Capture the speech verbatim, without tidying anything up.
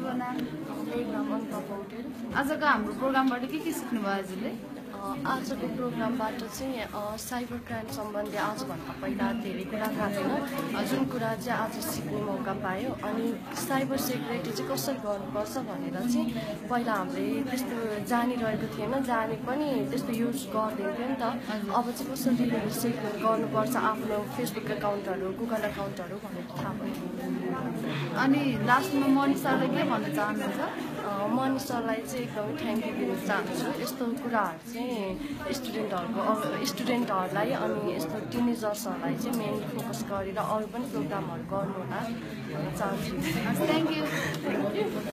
शुभ नाम? मेरो नाम अनिता पौडेल। आजको हाम्रो प्रोग्रामबाट के के सिक्नुभयो हजुरले? आजको प्रोग्रामबाट चाहिँ साइबर क्राइम सम्बन्धी आजभन्दा पहिला धेरै कुरा थाहा थिएन, जुन कुरा चाहिँ आज सिक्ने मौका पायो। अनि साइबर सेक्युरिटी चाहिँ कसरी गर्नुपर्छ भनेर चाहिँ पहिला हामीले त्यस्तो जानिरहेको थिएन, जाने पनि त्यस्तो युज गर्दैन थियो नि त। अब चाहिँ कसरी सेक्युर गर्नुपर्छ आफ्नो फेसबुक एकाउन्टहरू, गुगल एकाउन्टहरू भनेर थाहा भयो। अनि लास्टमा मनिषालाई के भन्न चाहनुहुन्छ? मनिषालाई चाहिँ एकदमै थ्याङ्क यू दिन चाहन्छु। यस्तो कुराहरू चाहिँ स्टुडेन्टहरूको स्टुडेन्टहरूलाई अनि यस्तो टिनेजर्सहरूलाई चाहिँ मेनली फोकस गरेर अरू पनि प्रोग्रामहरू गर्नु होला भन्न चाहन्छु। Thank you.